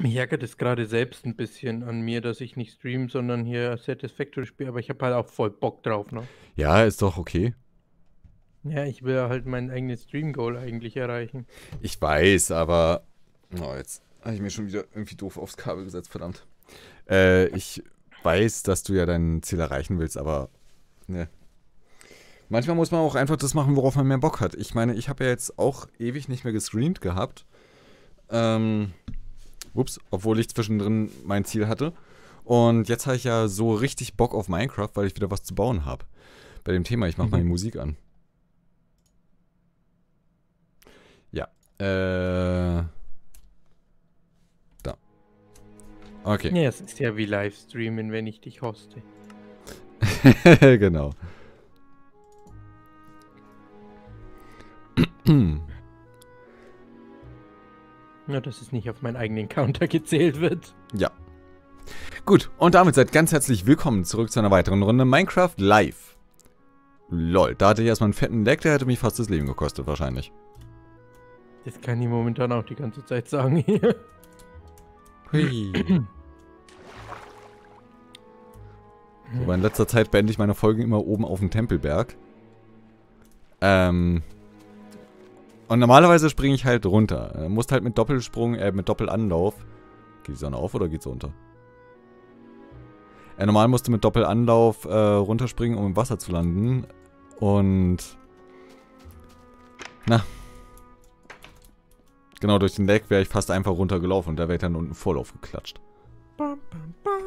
Mich ärgert es gerade selbst ein bisschen an mir, dass ich nicht streame, sondern hier Satisfactory spiele, aber ich habe halt auch voll Bock drauf, ne? Ja, ist doch okay. Ja, ich will halt mein eigenes Stream-Goal eigentlich erreichen. Ich weiß, aber... Oh, jetzt habe ich mir schon wieder irgendwie doof aufs Kabel gesetzt, verdammt. Ich weiß, dass du ja dein Ziel erreichen willst, aber... Ne. Manchmal muss man auch einfach das machen, worauf man mehr Bock hat. Ich meine, ich habe ja jetzt auch ewig nicht mehr gestreamt gehabt. Ups, obwohl ich zwischendrin mein Ziel hatte. Und jetzt habe ich ja so richtig Bock auf Minecraft, weil ich wieder was zu bauen habe. Bei dem Thema, ich mache mal die Musik an. Ja. Da. Okay. Ja, es ist ja wie Livestreamen, wenn ich dich hoste. Genau. Ja, dass es nicht auf meinen eigenen Counter gezählt wird. Ja. Gut, und damit seid ganz herzlich willkommen zurück zu einer weiteren Runde Minecraft Live. Lol, da hatte ich erstmal einen fetten Lag, der hätte mich fast das Leben gekostet wahrscheinlich. Das kann ich momentan auch die ganze Zeit sagen. Hui. So, in letzter Zeit beende ich meine Folgen immer oben auf dem Tempelberg. Und normalerweise springe ich halt runter. Musst halt mit Doppelsprung, mit Doppelanlauf. Geht die Sonne auf oder geht's unter? Normal musst du mit Doppelanlauf runterspringen, um im Wasser zu landen. Und... Na. Genau, durch den Lag wäre ich fast einfach runtergelaufen und da wäre ich dann unten Vorlauf geklatscht. Bam, bam, bam.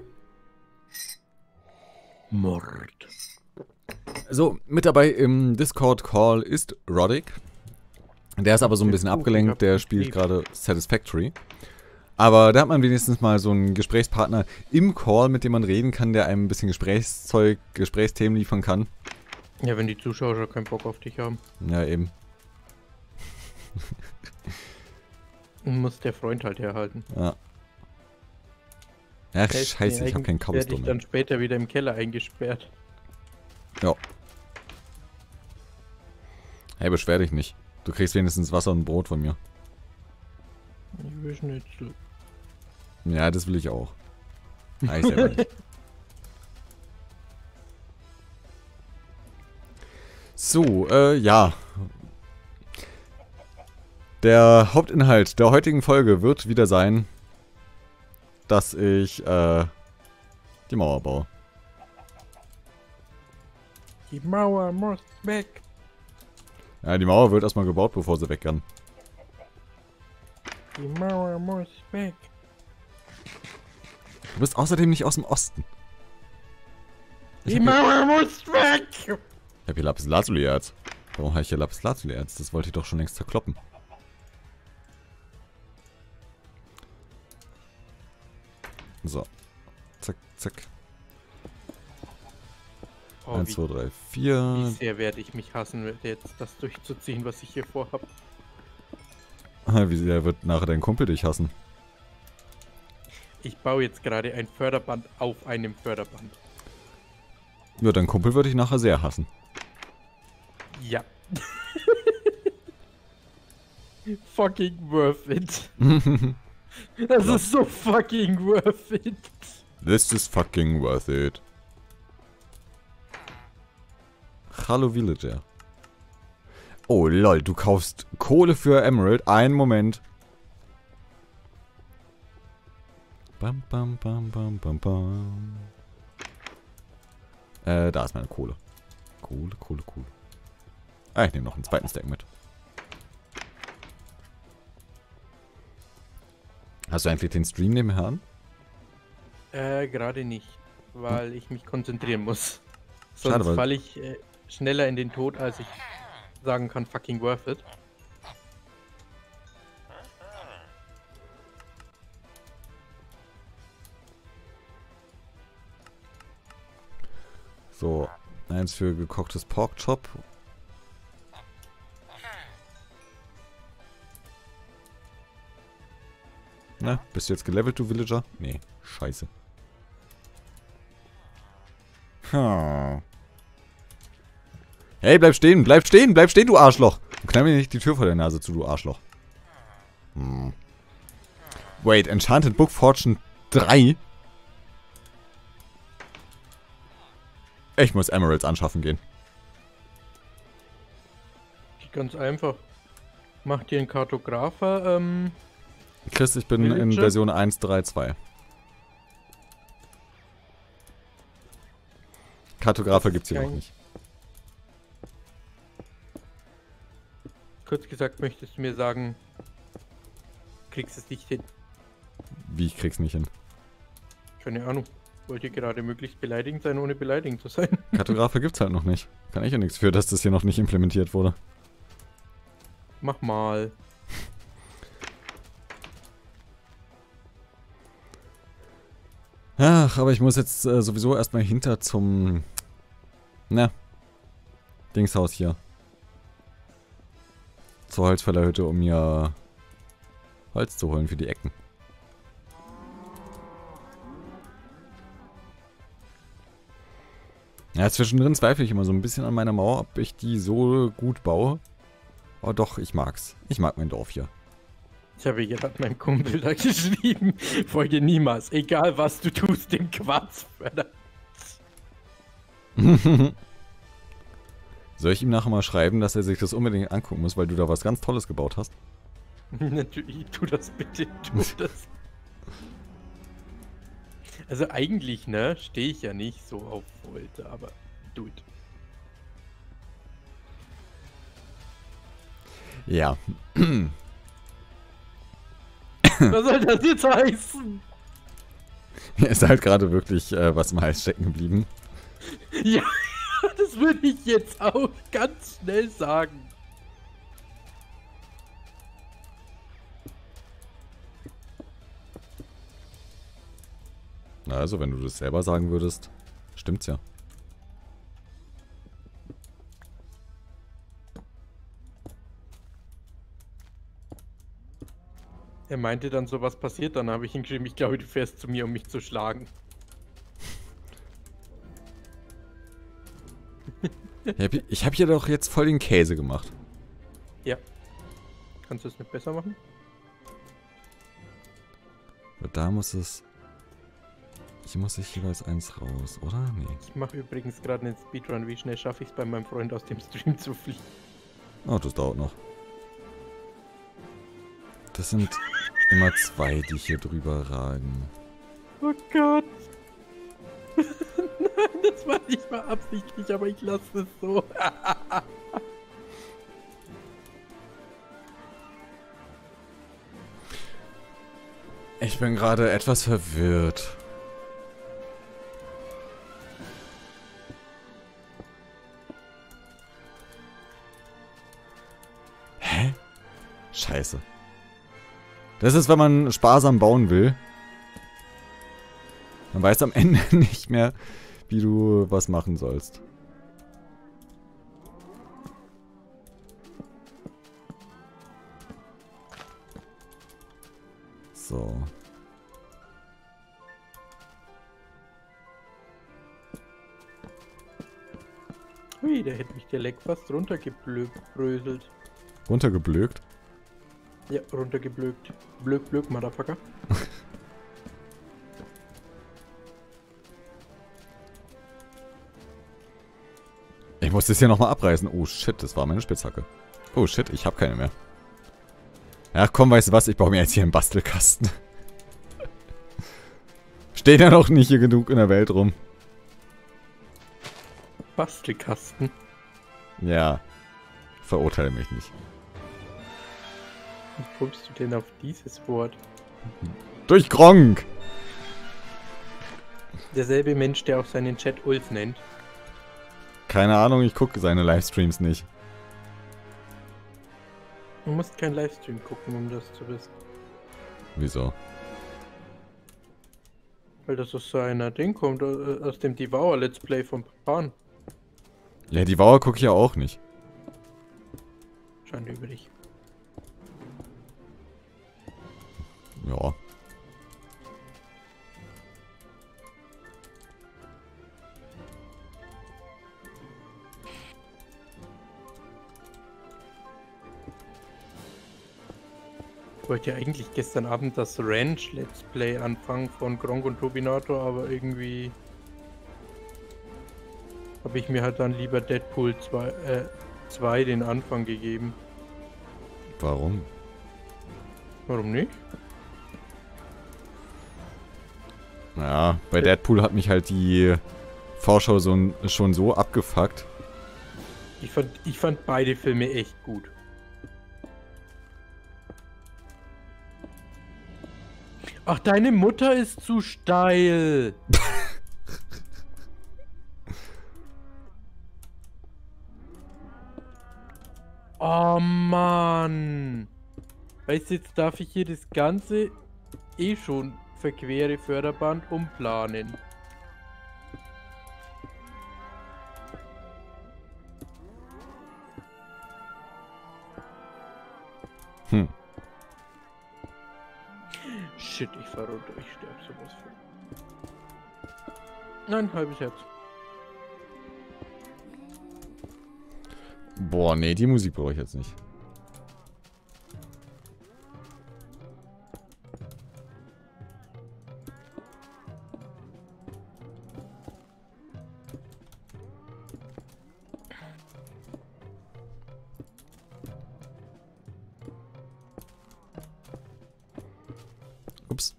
Mord. So, mit dabei im Discord-Call ist Roddick. Der ist aber so ein bisschen abgelenkt, der spielt gerade Satisfactory. Aber da hat man wenigstens mal so einen Gesprächspartner im Call, mit dem man reden kann, der einem ein bisschen Gesprächsthemen liefern kann. Ja, wenn die Zuschauer schon keinen Bock auf dich haben. Ja, eben. Muss der Freund halt herhalten. Ja. Ach, scheiße, ich hab keinen Cobblestone mehr. Werde ich dann später wieder im Keller eingesperrt. Ja. Hey, beschwer dich nicht. Du kriegst wenigstens Wasser und Brot von mir. Ich will Schnitzel. Ja, das will ich auch. Nein, ich selber nicht. So, ja. Der Hauptinhalt der heutigen Folge wird wieder sein, dass ich, die Mauer baue. Die Mauer muss weg. Ja, die Mauer wird erstmal gebaut, bevor sie weg kann. Die Mauer muss weg. Du bist außerdem nicht aus dem Osten. Die Mauer muss weg! Ich hab hier Lapis-Lazuli-Erz. Warum habe ich hier Lapis-Lazuli-Erz? Das wollte ich doch schon längst zerkloppen. So. Zack, zack. Oh, 1, 2, 3, 4. Wie sehr werde ich mich hassen, jetzt das durchzuziehen, was ich hier vorhab. Wie sehr wird nachher dein Kumpel dich hassen? Ich baue jetzt gerade ein Förderband auf einem Förderband. Ja, dein Kumpel würde dich nachher sehr hassen. Ja. Fucking worth it. Das ist so fucking worth it. This is fucking worth it. Hallo Villager. Oh lol, du kaufst Kohle für Emerald. Einen Moment. Bam, bam, bam, bam, bam, bam. Da ist meine Kohle. Kohle, Kohle, Kohle. Ah, ich nehme noch einen zweiten Stack mit. Hast du eigentlich den Stream nebenher an? Gerade nicht, weil ich mich konzentrieren muss. Schade, Sonst falle ich schneller in den Tod, als ich sagen kann, fucking worth it. So, eins für gekochtes Pork Chop. Na, bist du jetzt gelevelt, du Villager? Nee, scheiße. Hey, bleib stehen, du Arschloch! Und knall mir nicht die Tür vor der Nase zu, du Arschloch. Wait, Enchanted Book Fortune 3? Ich muss Emeralds anschaffen gehen. Ganz einfach. Mach dir einen Kartografer, Chris, ich bin in Version 1.3.2. Kartografer gibt's hier noch nicht. Kurz gesagt, möchtest du mir sagen, kriegst es nicht hin? Wie, ich krieg's nicht hin? Keine Ahnung. Wollt ihr gerade möglichst beleidigend sein, ohne beleidigend zu sein? Kartografer gibt's halt noch nicht. Kann ich ja nichts für, dass das hier noch nicht implementiert wurde. Mach mal. Ach, aber ich muss jetzt sowieso erstmal hinter zum... Na. Dingshaus hier. Zur Holzfällerhütte, um mir Holz zu holen für die Ecken. Ja, zwischendrin zweifle ich immer so ein bisschen an meiner Mauer, ob ich die so gut baue. Aber doch, ich mag's. Ich mag mein Dorf hier. Ich habe gerade meinem Kumpel da geschrieben, folge niemals, egal was du tust, dem Quatsch. Soll ich ihm nachher mal schreiben, dass er sich das unbedingt angucken muss, weil du da was ganz Tolles gebaut hast? Natürlich, tu das bitte, tu das. Also eigentlich, ne, stehe ich ja nicht so auf Folter, aber do it. Ja. Was soll das jetzt heißen? Mir ist halt gerade wirklich was im Hals stecken geblieben. Ja, das würde ich jetzt auch ganz schnell sagen. Na, also, wenn du das selber sagen würdest, stimmt's ja. Er meinte dann so, was passiert, dann habe ich ihm geschrieben, ich glaube, du fährst zu mir, um mich zu schlagen. Ich hab hier doch jetzt voll den Käse gemacht. Ja. Kannst du es nicht besser machen? Da muss es... Hier muss ich jeweils eins raus, oder? Nee. Ich mache übrigens gerade einen Speedrun. Wie schnell schaffe ich es bei meinem Freund aus dem Stream zu fliegen? Oh, das dauert noch. Das sind immer zwei, die hier drüber ragen. Oh Gott. Nein, das war nicht mal absichtlich, aber ich lasse es so. Ich bin gerade etwas verwirrt. Hä? Scheiße. Das ist, wenn man sparsam bauen will. Man weiß am Ende nicht mehr, wie du was machen sollst. So. Hui, da hätte mich der Leck fast runtergebröselt. Runtergeblökt? Ja, runtergeblökt. Blöck, blöck, Motherfucker. Ich muss das hier nochmal abreißen. Oh shit, das war meine Spitzhacke. Oh shit, ich habe keine mehr. Ja, komm, weißt du was? Ich baue mir jetzt hier einen Bastelkasten. Steht ja noch nicht hier genug in der Welt rum. Bastelkasten. Ja. Verurteile mich nicht. Wie kommst du denn auf dieses Wort? Durch Gronk! Derselbe Mensch, der auch seinen Chat Ulf nennt. Keine Ahnung, ich gucke seine Livestreams nicht. Du musst kein Livestream gucken, um das zu wissen. Wieso? Weil das aus so einer Ding kommt, aus dem Devour Let's Play von Papan. Ja, die Devour gucke ich ja auch nicht. Schande über dich. Ja. wollte ja eigentlich gestern Abend das Ranch Let's Play anfangen von Gronk und Tobinator, aber irgendwie habe ich mir halt dann lieber Deadpool 2 den Anfang gegeben. Warum? Warum nicht? Ja, bei Deadpool hat mich halt die Vorschau schon so abgefuckt. Ich fand beide Filme echt gut. Ach, deine Mutter ist zu steil. Oh Mann. Weißt du, jetzt darf ich hier das ganze schon verquere Förderband umplanen. Shit, ich fahr runter, ich sterb sowas von. Nein, halbes Herz. Boah, nee, die Musik brauche ich jetzt nicht. Ups.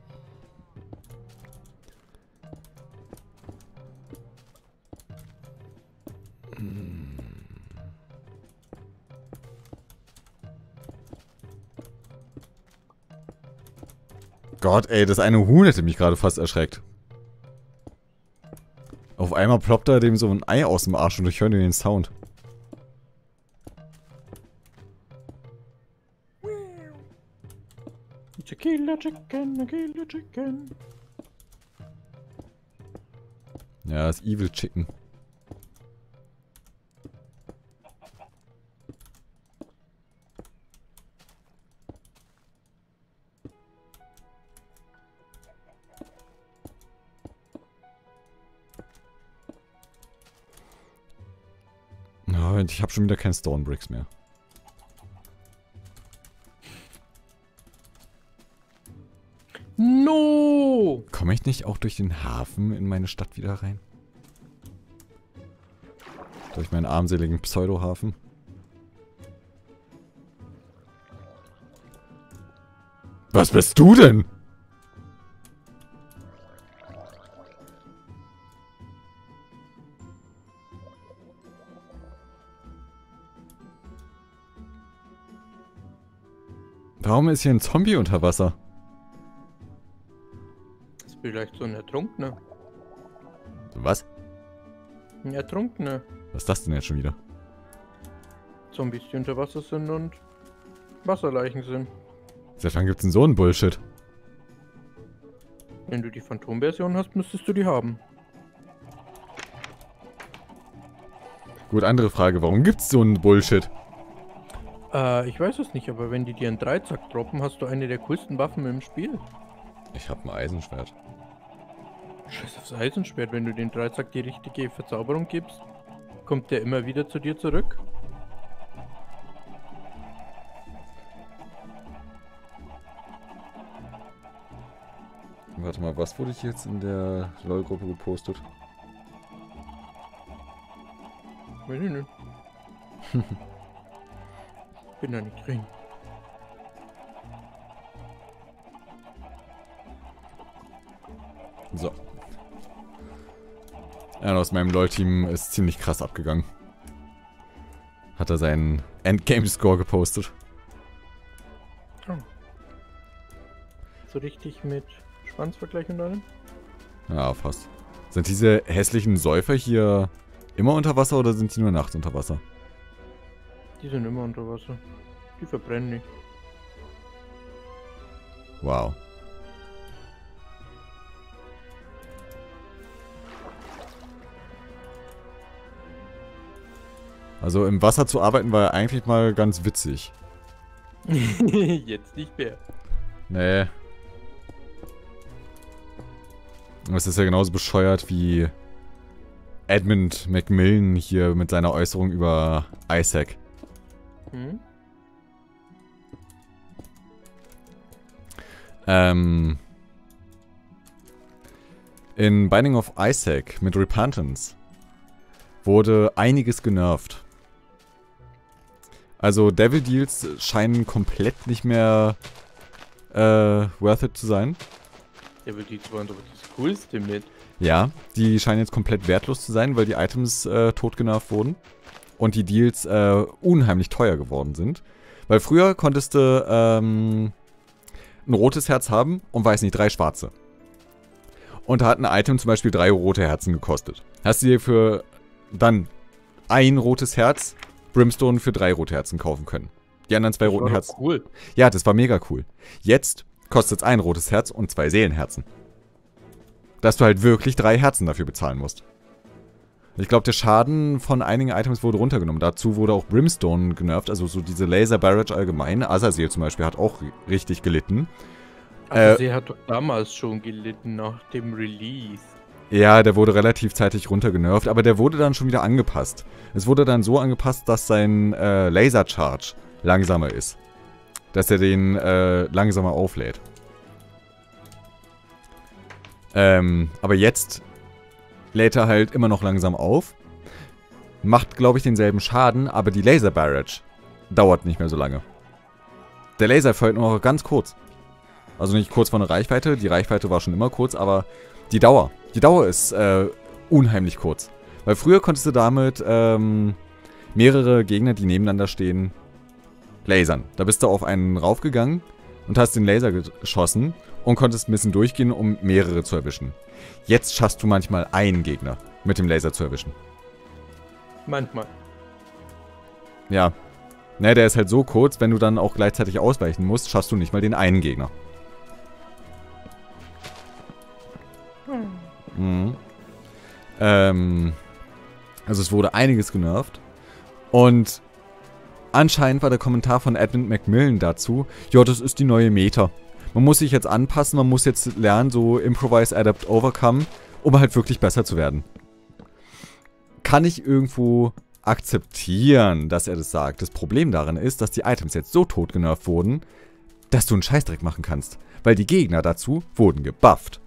Gott, ey, das eine Huhn hätte mich gerade fast erschreckt. Auf einmal ploppt da dem so ein Ei aus dem Arsch und ich höre den Sound. It's a killer chicken, a killer chicken. Ja, das Evil Chicken. Oh, ich habe schon wieder keine Stone Bricks mehr. No! Komme ich nicht auch durch den Hafen in meine Stadt wieder rein? Durch meinen armseligen Pseudohafen? Was bist du denn? Warum ist hier ein Zombie unter Wasser? Das ist vielleicht so ein Ertrunkener. Was? Ein Ertrunkener. Was ist das denn jetzt schon wieder? Zombies, die unter Wasser sind und Wasserleichen sind. Seit wann gibt's denn so einen Bullshit? Wenn du die Phantom-Version hast, müsstest du die haben. Gut, andere Frage. Warum gibt's so einen Bullshit? Ich weiß es nicht, aber wenn die dir einen Dreizack droppen, hast du eine der coolsten Waffen im Spiel. Ich hab ein Eisenschwert. Scheiß aufs Eisenschwert, wenn du den Dreizack die richtige Verzauberung gibst, kommt der immer wieder zu dir zurück. Warte mal, was wurde ich jetzt in der LOL-Gruppe gepostet? Weiß ich nicht. Bin da nicht drin. So. Ja, aus meinem LOL-Team ist ziemlich krass abgegangen. Hat er seinen Endgame-Score gepostet. Oh. So richtig mit Schwanzvergleich und allem? Ja, fast. Sind diese hässlichen Säufer hier immer unter Wasser oder sind die nur nachts unter Wasser? Die sind immer unter Wasser. Die verbrennen nicht. Wow. Also im Wasser zu arbeiten war ja eigentlich mal ganz witzig. Jetzt nicht mehr. Nee. Das ist ja genauso bescheuert wie Edmund Macmillan hier mit seiner Äußerung über Isaac. Hm? In Binding of Isaac mit Repentance wurde einiges genervt. Also Devil Deals scheinen komplett nicht mehr worth it zu sein. Devil Deals waren doch das Coolste mit. Ja, die scheinen jetzt komplett wertlos zu sein, weil die Items tot genervt wurden. Und die Deals unheimlich teuer geworden sind. Weil früher konntest du ein rotes Herz haben und weiß nicht, 3 schwarze. Und da hat ein Item zum Beispiel 3 rote Herzen gekostet. Hast du dir für dann ein rotes Herz Brimstone für 3 rote Herzen kaufen können. Die anderen 2 roten Herzen. Cool. Ja, das war mega cool. Jetzt kostet es ein rotes Herz und 2 Seelenherzen. Dass du halt wirklich 3 Herzen dafür bezahlen musst. Ich glaube, der Schaden von einigen Items wurde runtergenommen. Dazu wurde auch Brimstone genervt, also so diese Laser Barrage allgemein. Azazel zum Beispiel hat auch richtig gelitten. Azazel hat doch damals schon gelitten, nach dem Release. Ja, der wurde relativ zeitig runtergenervt, aber der wurde dann schon wieder angepasst. Es wurde dann so angepasst, dass sein Laser Charge langsamer ist. Dass er den langsamer auflädt. Aber jetzt lädt er halt immer noch langsam auf. Macht, glaube ich, denselben Schaden, aber die Laser Barrage dauert nicht mehr so lange. Der Laser fällt nur noch ganz kurz. Also nicht kurz vor der Reichweite, die Reichweite war schon immer kurz, aber die Dauer ist unheimlich kurz. Weil früher konntest du damit mehrere Gegner, die nebeneinander stehen, lasern. Da bist du auf einen raufgegangen und hast den Laser geschossen und konntest ein bisschen durchgehen, um mehrere zu erwischen. Jetzt schaffst du manchmal einen Gegner mit dem Laser zu erwischen. Manchmal. Ja. Ne, der ist halt so kurz, wenn du dann auch gleichzeitig ausweichen musst, schaffst du nicht mal den einen Gegner. Mhm. Also es wurde einiges genervt. Und anscheinend war der Kommentar von Edmund Macmillan dazu, ja, das ist die neue Meta. Man muss sich jetzt anpassen, man muss jetzt lernen, so Improvise, Adapt, Overcome, um halt wirklich besser zu werden. Kann ich irgendwo akzeptieren, dass er das sagt. Das Problem daran ist, dass die Items jetzt so tot genervt wurden, dass du einen Scheißdreck machen kannst. Weil die Gegner dazu wurden gebufft.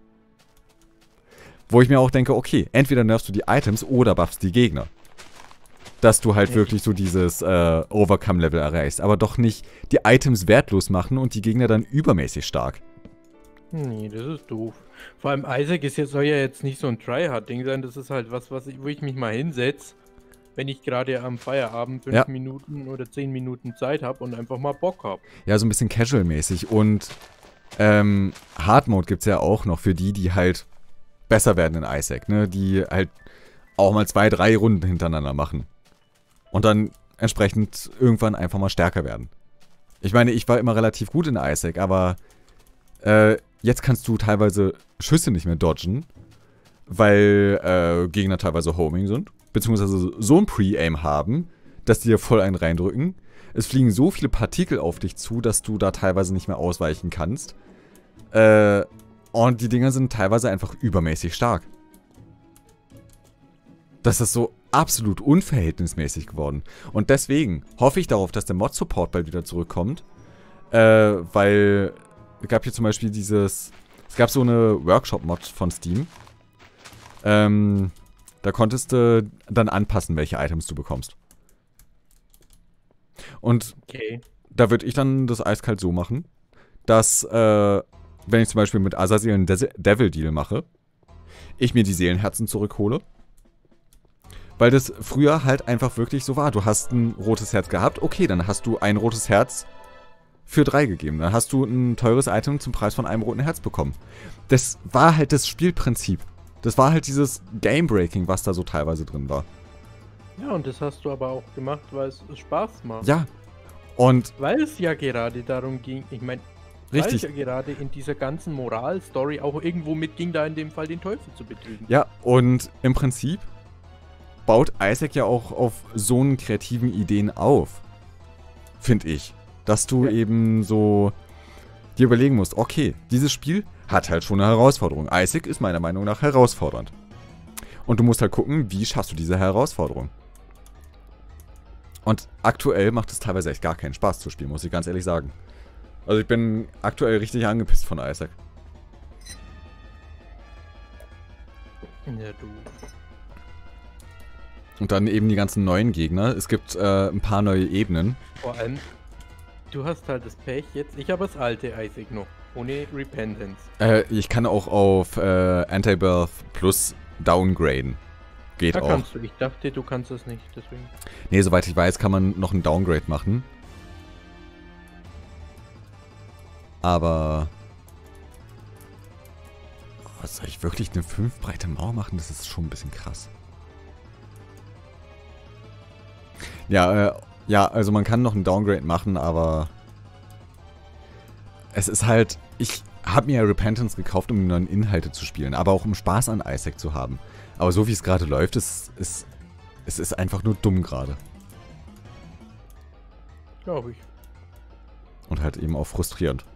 Wo ich mir auch denke, okay, entweder nerfst du die Items oder buffst die Gegner. Dass du halt wirklich so dieses Overcome-Level erreichst. Aber doch nicht die Items wertlos machen und die Gegner dann übermäßig stark. Nee, das ist doof. Vor allem Isaac soll ja jetzt nicht so ein Tryhard-Ding sein. Das ist halt was, wo ich mich mal hinsetze, wenn ich gerade am Feierabend 5 Minuten oder 10 Minuten Zeit habe und einfach mal Bock habe. Ja, so ein bisschen casual-mäßig. Und Hard Mode gibt es ja auch noch für die, die halt besser werden in Isaac, ne? Die halt auch mal 2, 3 Runden hintereinander machen. Und dann entsprechend irgendwann einfach mal stärker werden. Ich meine, ich war immer relativ gut in Isaac, aber jetzt kannst du teilweise Schüsse nicht mehr dodgen, weil Gegner teilweise Homing sind, beziehungsweise so ein Pre-Aim haben, dass die dir voll einen reindrücken. Es fliegen so viele Partikel auf dich zu, dass du da teilweise nicht mehr ausweichen kannst. Und die Dinger sind teilweise einfach übermäßig stark. Das ist so absolut unverhältnismäßig geworden. Und deswegen hoffe ich darauf, dass der Mod-Support bald wieder zurückkommt. Weil es gab hier zum Beispiel es gab so eine Workshop-Mod von Steam. Da konntest du dann anpassen, welche Items du bekommst. Und da würde ich dann das eiskalt so machen, dass, wenn ich zum Beispiel mit Azazel einen Devil Deal mache, ich mir die Seelenherzen zurückhole. Weil das früher halt einfach wirklich so war. Du hast ein rotes Herz gehabt, okay, dann hast du ein rotes Herz für 3 gegeben. Dann hast du ein teures Item zum Preis von einem roten Herz bekommen. Das war halt das Spielprinzip. Das war halt dieses Game-Breaking, was da so teilweise drin war. Ja, und das hast du aber auch gemacht, weil es Spaß macht. Ja. Und weil es ja gerade darum ging, ich meine, weil es ja gerade in dieser ganzen Moral-Story auch irgendwo mitging, da in dem Fall den Teufel zu betrügen. Ja, und im Prinzip baut Isaac ja auch auf so einen kreativen Ideen auf. Finde ich. Dass du eben so dir überlegen musst, okay, dieses Spiel hat halt schon eine Herausforderung. Isaac ist meiner Meinung nach herausfordernd. Und du musst halt gucken, wie schaffst du diese Herausforderung. Und aktuell macht es teilweise echt gar keinen Spaß zu spielen, muss ich ganz ehrlich sagen. Also ich bin aktuell richtig angepisst von Isaac. Ja, du. Und dann eben die ganzen neuen Gegner. Es gibt ein paar neue Ebenen. Vor allem, du hast halt das Pech jetzt. Ich habe das alte Isaac noch. Ohne Repentance. Ich kann auch auf Anti-Birth Plus downgraden. Geht Da auch. kannst du. Ich dachte, du kannst das nicht, deswegen. Nee, soweit ich weiß, kann man noch ein Downgrade machen. Aber... Oh, soll ich wirklich eine 5 breite Mauer machen? Das ist schon ein bisschen krass. Ja, ja, also man kann noch ein Downgrade machen, aber... Es ist halt... Ich habe mir ja Repentance gekauft, um die neuen Inhalte zu spielen, aber auch um Spaß an Isaac zu haben. Aber so wie es gerade läuft, es ist einfach nur dumm gerade. Glaube ich. Und halt eben auch frustrierend.